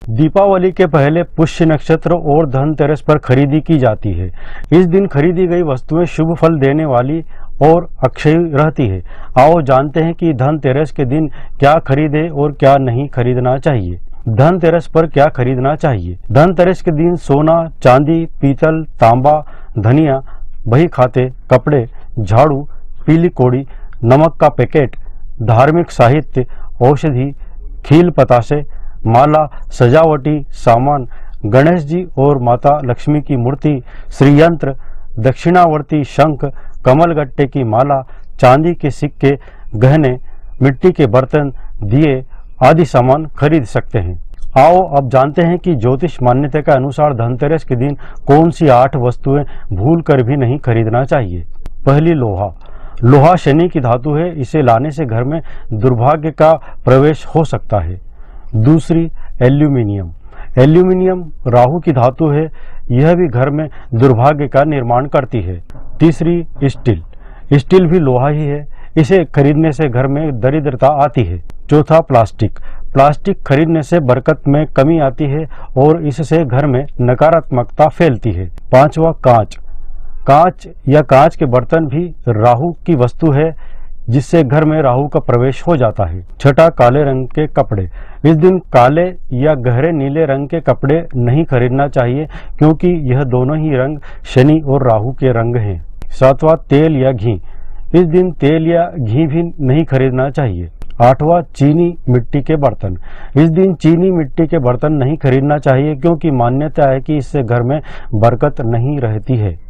दीपावली के पहले पुष्य नक्षत्र और धनतेरस पर खरीदी की जाती है। इस दिन खरीदी गई वस्तुएं शुभ फल देने वाली और अक्षय रहती है। आओ जानते हैं कि धनतेरस के दिन क्या खरीदें और क्या नहीं खरीदना चाहिए। धनतेरस पर क्या खरीदना चाहिए। धनतेरस के दिन सोना, चांदी, पीतल, तांबा, धनिया, बही खाते, कपड़े, झाड़ू, पीली कोड़ी, नमक का पैकेट, धार्मिक साहित्य, औषधि, खील पतासे, माला, सजावटी सामान, गणेश जी और माता लक्ष्मी की मूर्ति, श्रीयंत्र, दक्षिणावर्ती शंख, कमलगट्टे की माला, चांदी के सिक्के, गहने, मिट्टी के बर्तन, दिए आदि सामान खरीद सकते हैं। आओ अब जानते हैं कि ज्योतिष मान्यता के अनुसार धनतेरस के दिन कौन सी 8 वस्तुएं भूल कर भी नहीं खरीदना चाहिए। पहली, लोहा। लोहा शनि की धातु है, इसे लाने से घर में दुर्भाग्य का प्रवेश हो सकता है। दूसरी, एल्यूमिनियम। एल्यूमिनियम राहु की धातु है, यह भी घर में दुर्भाग्य का निर्माण करती है। तीसरी, स्टील। स्टील भी लोहा ही है, इसे खरीदने से घर में दरिद्रता आती है। चौथा, प्लास्टिक। प्लास्टिक खरीदने से बरकत में कमी आती है और इससे घर में नकारात्मकता फैलती है। पांचवा, कांच। कांच या कांच के बर्तन भी राहु की वस्तु है, जिससे घर में राहु का प्रवेश हो जाता है। छठा, काले रंग के कपड़े। इस दिन काले या गहरे नीले रंग के कपड़े नहीं खरीदना चाहिए, क्योंकि यह दोनों ही रंग शनि और राहु के रंग हैं। सातवां, तेल या घी। इस दिन तेल या घी भी नहीं खरीदना चाहिए। आठवां, चीनी मिट्टी के बर्तन। इस दिन चीनी मिट्टी के बर्तन नहीं खरीदना चाहिए, क्योंकि मान्यता है कि इससे घर में बरकत नहीं रहती है।